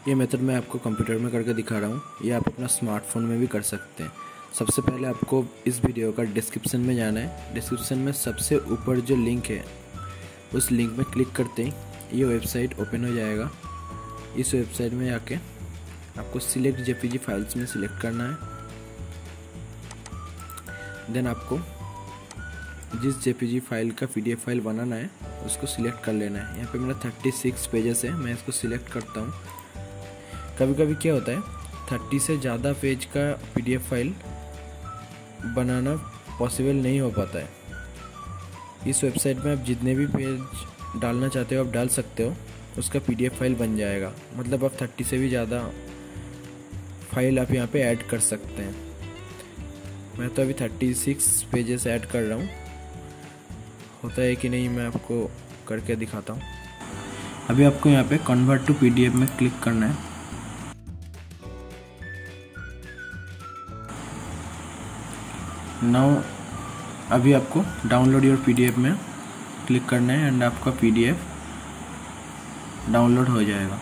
ये मेथड मैं आपको कंप्यूटर में करके दिखा रहा हूँ। ये आप अपना स्मार्टफोन में भी कर सकते हैं। सबसे पहले आपको इस वीडियो का डिस्क्रिप्शन में जाना है। डिस्क्रिप्शन में सबसे ऊपर जो लिंक है उस लिंक में क्लिक करते ही ये वेबसाइट ओपन हो जाएगा। इस वेबसाइट में जाके आपको सिलेक्ट जेपीजी फाइल्स में सिलेक्ट करना है। देन आपको जिस जेपीजी फाइल का पीडीएफ फाइल बनाना है उसको सिलेक्ट कर लेना है। यहाँ पे मेरा 36 पेजेस है, मैं इसको सिलेक्ट करता हूँ। कभी कभी क्या होता है 30 से ज़्यादा पेज का पीडीएफ फाइल बनाना पॉसिबल नहीं हो पाता है। इस वेबसाइट में आप जितने भी पेज डालना चाहते हो आप डाल सकते हो, उसका पीडीएफ फाइल बन जाएगा। मतलब आप 30 से भी ज़्यादा फाइल आप यहाँ पे ऐड कर सकते हैं। मैं तो अभी 36 पेजेस ऐड कर रहा हूँ, होता है कि नहीं मैं आपको करके दिखाता हूँ। अभी आपको यहाँ पे कन्वर्ट टू पीडीएफ में क्लिक करना है। नाउ अभी आपको डाउनलोड योर पीडीएफ में क्लिक करना है एंड आपका पीडीएफ डाउनलोड हो जाएगा।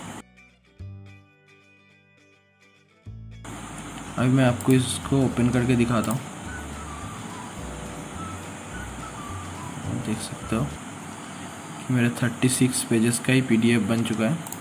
अभी मैं आपको इसको ओपन करके दिखाता हूँ। देख सकते हो कि मेरे 36 पेजेस का ही पीडीएफ बन चुका है।